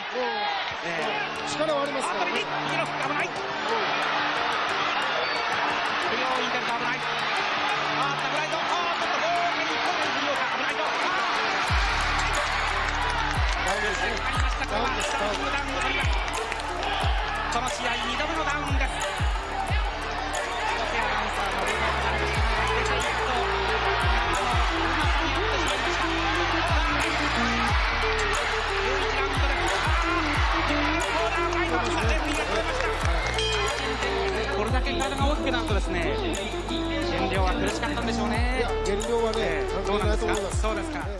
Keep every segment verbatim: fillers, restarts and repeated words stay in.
力はありますからね。右の危ない。不要意見と危ない。あー、危ないぞ。あー、ちょっともう一個で不要か危ないぞ。あー。ありました。これはダウンを取ります。この試合にどめのダウンです。これだけ体が大きくなるとですね、減量は苦しかったんでしょうね。 減量はね、 どうなんですか。そうですか。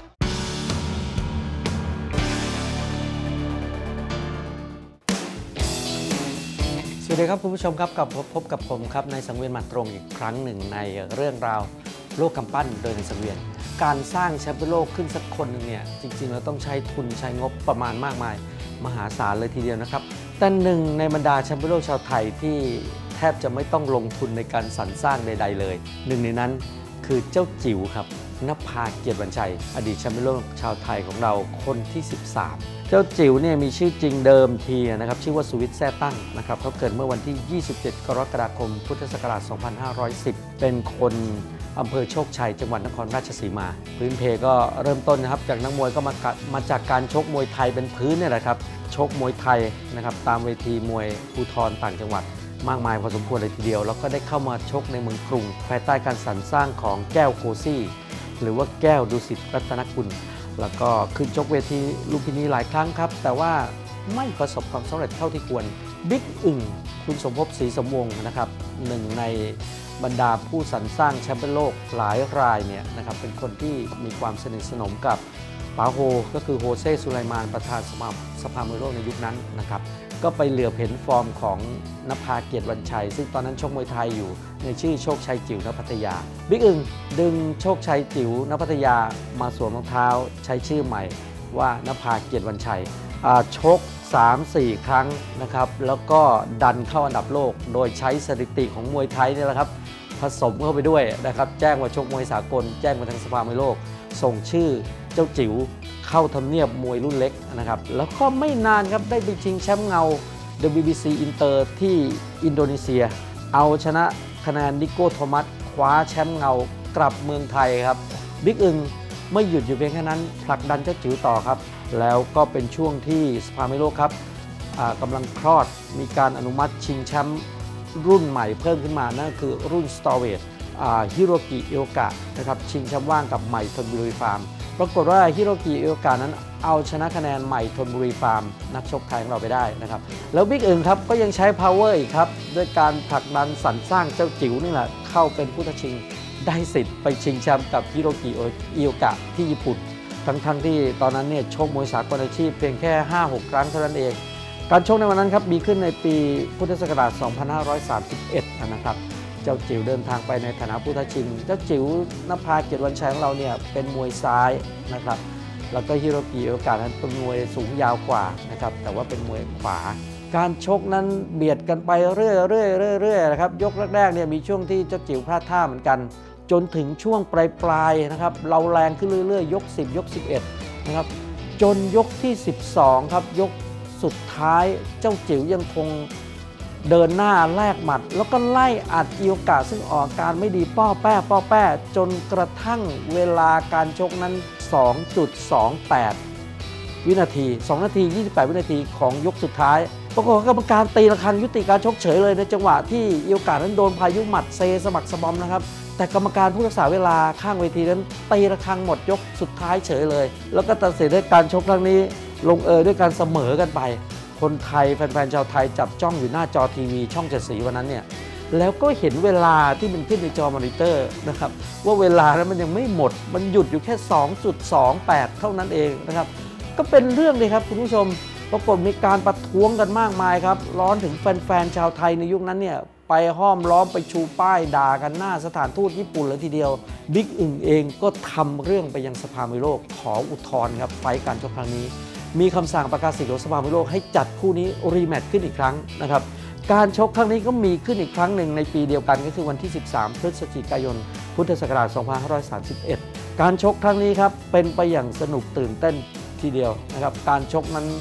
สวัสดีครับคุณผู้ชมครับกับพบกับผมครับในสังเวียนมาตรงอีกครั้งหนึ่งในเรื่องราวโลกกำปั้นโดยในสังเวียนการสร้างแชมป์โลกขึ้นสักคนนึงเนี่ยจริงๆเราต้องใช้ทุนใช้งบประมาณมากมายมหาศาลเลยทีเดียวนะครับแต่หนึ่งในบรรดาแชมป์โลกชาวไทยที่แทบจะไม่ต้องลงทุนในการสรรสร้างใดๆเลยหนึ่งในนั้นคือเจ้าจิ๋วครับนภาเกียรติวรรณชัยอดีตแชมป์โลกชาวไทยของเราคนที่สิบสามเจ้าจิ๋วเนี่ยมีชื่อจริงเดิมทีนะครับชื่อว่าสุวิทย์แซ่ตั้งนะครับเขาเกิดเมื่อวันที่ยี่สิบเจ็ดกรกฎาคมพุทธศักราชสองพันห้าร้อยสิบเป็นคนอำเภอโชคชัยจังหวัดนครราชสีมาพื้นเพก็เริ่มต้นนะครับจากนักมวยก็มามาจากการชกมวยไทยเป็นพื้นเนี่ยแหละครับชกมวยไทยนะครับตามเวทีมวยภูธรต่างจังหวัดมากมายพอสมควรเลยทีเดียวแล้วก็ได้เข้ามาชกในเมืองกรุงภายใต้การสรรสร้างของแก้วโคซี่หรือว่าแก้วดุสิตรัตนกุลแล้วก็ขึ้นชกเวทีลุมพินีหลายครั้งครับแต่ว่าไม่ประสบความสำเร็จเท่าที่ควรบิ๊กอึ่งคุณสมภพศรีสมวงศ์นะครับหนึ่งในบรรดาผู้สรรสร้างแชมป์โลกหลายรายเนี่ยนะครับเป็นคนที่มีความสนิทสนมกับป๋าโฮก็คือโฮเซ่สุไลมานประธานสภาสภามวยโลกในยุคนั้นนะครับก็ไปเหลือบเห็นฟอร์มของนภาเกียรติวรรณชัยซึ่งตอนนั้นชกมวยไทยอยู่ในชื่อโชคชัยจิ๋วณพัทยาบิ๊กอึ่งดึงโชคชัยจิ๋วณพัทยามาสวมรองเท้าใช้ชื่อใหม่ว่านภาเกียรติวรรณชัยชก สามสี่ ครั้งนะครับแล้วก็ดันเข้าอันดับโลกโดยใช้สถิติของมวยไทยนี่แหละครับผสมเข้าไปด้วยนะครับแจ้งว่าชกมวยสากลแจ้งมาทางสภามวยโลกส่งชื่อเจ้าจิ๋วเข้าทำเนียบมวยรุ่นเล็กนะครับแล้วก็ไม่นานครับได้ไปชิงแชมป์เงา ดับเบิลยู บี ซี อินเตอร์ที่อินโดนีเซียเอาชนะคะแนนนิโก้โทมัสคว้าแชมป์เงากลับเมืองไทยครับบิ๊กอึ่งไม่หยุดอยู่เพียงแค่นั้นผลักดันเจ้าจิ๋วต่อครับแล้วก็เป็นช่วงที่สภามวยโลกครับกำลังคลอดมีการอนุมัติชิงแชมป์รุ่นใหม่เพิ่มขึ้นมานั่นคือรุ่นสตอเวทฮิโรกิอิโอกะนะครับชิงแชมป์ว่างกับใหม่ธนบุรีฟาร์มปรากฏว่าฮิโรกิอิโอกะนั้นเอาชนะคะแนนใหม่ธนบุรีฟาร์มนักชกไทยของเราไปได้นะครับแล้วบิ๊กอึ่งครับก็ยังใช้ power อีกครับด้วยการผลักดันสรรสร้างเจ้าจิ๋วนี่แหละเข้าเป็นผู้ท้าชิงได้สิทธิ์ไปชิงแชมป์กับฮิโรกิอิโอกะที่ญี่ปุ่นทั้งๆ ท, ที่ตอนนั้นเนี่ยชกมวยสากลอาชีพเพียงแค่ ห้าหก ครั้งเท่านั้นเองการชกในวันนั้นครับมีขึ้นในปีพุทธศักราชสองพันห้าร้อยสามสิบเอ็ดนะครับเจ้าจิ๋วเดินทางไปในฐานะผู้ท้าชิงเจ้าจิ๋วนภาเกียรติวรรณชัยของเราเนี่ยเป็นมวยซ้ายนะครับแล้วก็ฮิโรกิอิโอกะนั้นเป็นมวยสูงยาวกว่านะครับแต่ว่าเป็นมวยขวาการชกนั้นเบียดกันไปเรื่อยๆเรื่อยๆนะครับยกแรกๆเนี่ยมีช่วงที่เจ้าจิ๋วพลาดท่าเหมือนกันจนถึงช่วงปลายๆนะครับเราแรงขึ้นเรื่อยๆยกสิบยกสิบเอ็ดนะครับจนยกที่สิบสองครับยกสุดท้ายเจ้าจิ๋วยังคงเดินหน้าแลกหมัดแล้วก็ไล่อัดอิโอกะซึ่งออกการไม่ดีป้อแป้ป้อแป้จนกระทั่งเวลาการชกนั้น สองจุดสองแปด วินาทีสองนาทียี่สิบแปดวินาทีของยกสุดท้ายปรากฏว่ากรรมการตีระฆังยุติการชกเฉยเลยในจังหวะที่อิโอกะนั้นโดนพายุหมัดเซสะบักสะบอมนะครับแต่กรรมการผู้รักษาเวลาข้างเวทีนั้นตีระฆังหมดยกสุดท้ายเฉยเลยแล้วก็ตัดสินด้วยการชกครั้งนี้ลงเอยด้วยการเสมอกันไปคนไทยแฟนๆชาวไทยจับจ้องอยู่หน้าจอทีวีช่องเจ็ดสีวันนั้นเนี่ยแล้วก็เห็นเวลาที่มันขึ้นในจอมอนิเตอร์นะครับว่าเวลานั้นมันยังไม่หมดมันหยุดอยู่แค่ สองจุดสองแปด เท่านั้นเองนะครับก็เป็นเรื่องเลยครับคุณผู้ชมปรากฏมีการประท้วงกันมากมายครับร้อนถึงแฟนๆชาวไทยในยุคนั้นเนี่ยไปห้อมล้อมไปชูป้ายด่ากันหน้าสถานทูตญี่ปุ่นเลยทีเดียวบิ๊กอึ่งเองก็ทำเรื่องไปยังสภามวยโลกขออุทธรณ์ครับไฟการชกครั้งนี้มีคำสั่งประกาศสิทธิ์ของสภามวยโลกให้จัดคู่นี้รีแมตช์ขึ้นอีกครั้งนะครับการชกครั้งนี้ก็มีขึ้นอีกครั้งหนึ่งในปีเดียวกันก็คือวันที่สิบสามพฤศจิกายนพุทธศักราชสองพันห้าร้อยสามสิบเอ็ดการชกครั้งนี้ครับเป็นไปอย่างสนุกตื่นเต้นทีเดียวนะครับการชกนั้น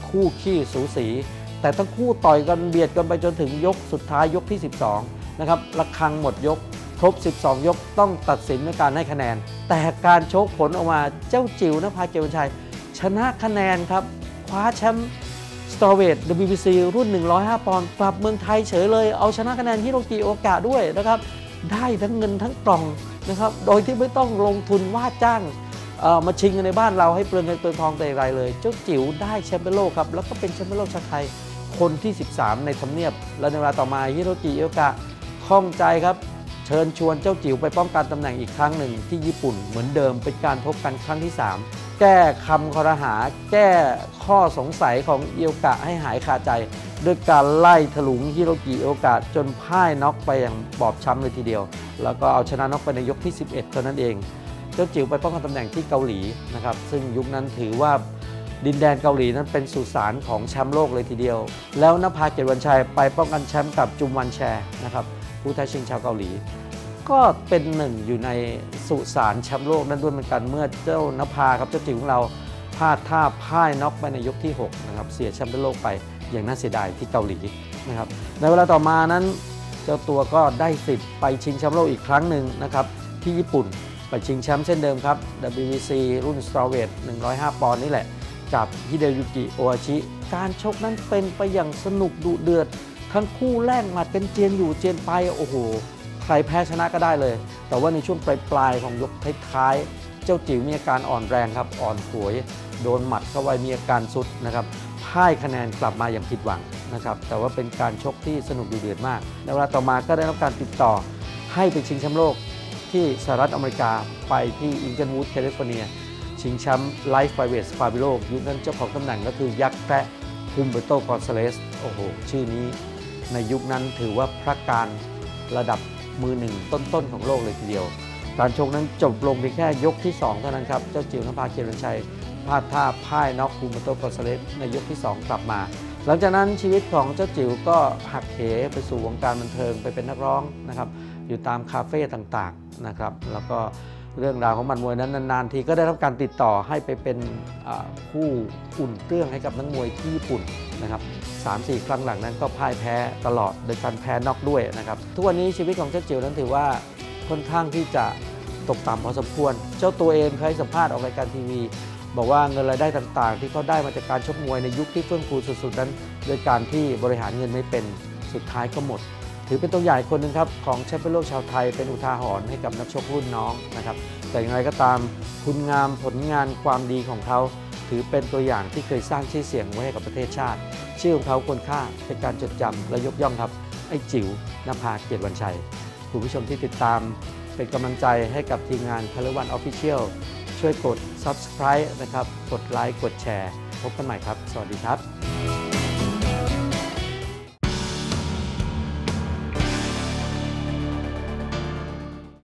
คู่ขี้สูสีแต่ทั้งคู่ต่อยกันเบียดกันไปจนถึงยกสุดท้ายยกที่สิบสองนะครับระฆังหมดยกครบสิบสองยกต้องตัดสินด้วยการให้คะแนนแต่การโชกผลออกมาเจ้าจิ๋วนภาเกียรติวัญชัยชนะคะแนนครับคว้าแชมป์สตอเวท ดับเบิลยู บี ซี รุ่นหนึ่งร้อยห้าปอนด์กลับเมืองไทยเฉยเลยเอาชนะคะแนนฮิโรกิโอกะด้วยนะครับได้ทั้งเงินทั้งกล่องนะครับโดยที่ไม่ต้องลงทุนว่าจ้างมาชิงกันในบ้านเราให้เปลืองเงินเปลืองทองแต่อย่างไรเลยเจ้าจิ๋วได้แชมป์โลกครับแล้วก็เป็นแชมป์โลกชาวไทยคนที่สิบสามในทำเนียบและในเวลาต่อมาฮิโรกิโอกะข้องใจครับเชิญชวนเจ้าจิ๋วไปป้องกันตำแหน่งอีกครั้งหนึ่งที่ญี่ปุ่นเหมือนเดิมเป็นการพบกันครั้งที่สามแก้คำคอรหาแก้ข้อสงสัยของอิโอกะให้หายคาใจด้วยการไล่ถลุงฮิโรกิโอกะจนพ่ายน็อกไปอย่างบอบช้ำเลยทีเดียวแล้วก็เอาชนะน็อกไปในยกที่สิบเอ็ดเท่านั้นเองเจ้าจิ๋วไปป้องกันตำแหน่งที่เกาหลีนะครับซึ่งยุคนั้นถือว่าดินแดนเกาหลีนั้นเป็นสุสานของแชมป์โลกเลยทีเดียวแล้วนภาเกียรติวัญชัยไปป้องกันแชมป์กับจุมวันแชนะครับผู้ท้าชิงชาวเกาหลีก็เป็นหนึ่งอยู่ในสุสานแชมป์โลกนั้นด้วยเหมือนกันเมื่อเจ้านภาครับเจ้าจิ๋วของเราพลาดท่าพ่ายน็อกไปในยกที่หกนะครับเสียแชมป์โลกไปอย่างน่าเสียดายที่เกาหลีนะครับในเวลาต่อมานั้นเจ้าตัวก็ได้สิทธิ์ไปชิงแชมป์โลกอีกครั้งหนึ่งนะครับที่ญี่ปุ่นไปชิงแชมป์เช่นเดิมครับ ดับเบิลยู บี ซี รุ่นสตรอเวทหนึ่งร้อยห้าปอนด์นี่แหละกับฮิเดยุกิโออาชิการชกนั้นเป็นไปอย่างสนุกดุเดือดทั้งคู่แลกหมัดกันเจียนอยู่เจียนไปโอ้โหใครแพ้ชนะก็ได้เลยแต่ว่าในช่วงปลายๆของยกท้ายๆเจ้าจิ๋วมีอาการอ่อนแรงครับอ่อนผวยโดนหมัดเข้าไปมีอาการสุดนะครับพ่ายคะแนนกลับมาอย่างผิดหวังนะครับแต่ว่าเป็นการชกที่สนุกดุเดือดมากในเวลาต่อมาก็ได้รับการติดต่อให้ไปชิงแชมป์โลกที่สหรัฐอเมริกาไปที่อินเกนวูดแคลิฟอร์เนียชิงแชมป์ไลฟ์ไฟเวทสปาบิโลกยุคนั้นเจ้าของตำแหน่งก็คือยักษ์แคระฮุมเบโตกอนซาเลสโอ้โหชื่อนี้ในยุคนั้นถือว่าพระการระดับมือหนึ่งต้นๆของโลกเลยทีเดียวการชกนั้นจบลงเพียงแค่ยกที่สองเท่านั้นครับเจ้าจิ๋วนภาเกียรติวัญชัยพลาดท่าพ่ายน็อกฮุมเบโตกอนซาเลสในยกที่สองกลับมาหลังจากนั้นชีวิตของเจ้าจิ๋วก็หักเหไปสู่วงการบันเทิงไปเป็นนักร้องนะครับอยู่ตามคาเฟ่ต่างๆนะครับแล้วก็เรื่องราวของมันมวยนั้นนานๆทีก็ได้รับการติดต่อให้ไปเป็นผู้อุ่นเครื่องให้กับนักมวยที่ญี่ปุ่นนะครับ สามสี่ ครั้งหลังนั้นก็พ่ายแพ้ตลอดโดยการแพ้น็อกด้วยนะครับทุกวันนี้ชีวิตของเจ้าจิ๋วนั้นถือว่าค่อนข้างที่จะตกต่ำพอสมควรเจ้าตัวเองเคยสัมภาษณ์ออกรายการทีวีบอกว่าเงินรายได้ต่างๆที่เขาได้มาจากการชกมวยในยุคที่เฟื่องฟูสุดๆนั้นโดยการที่บริหารเงินไม่เป็นสุดท้ายก็หมดถือเป็นตัวอย่างคนหนึ่งครับของแชมป์โลกชาวไทยเป็นอุทาหรณ์ให้กับนักชกรุ่นน้องนะครับแต่อย่างไรก็ตามคุณงามผลงานความดีของเขาถือเป็นตัวอย่างที่เคยสร้างชื่อเสียงไว้ให้กับประเทศชาติชื่อของเขาควรค่าเป็นการจดจำและยกย่องครับไอ้จิ๋วนภาเกียรติวัญชัยคุณผู้ชมที่ติดตามเป็นกำลังใจให้กับทีมงานคาร์วันออฟฟิเชียลช่วยกด ซับสไครบ์ นะครับกดไลค์กดแชร์พบกันใหม่ครับสวัสดีครับ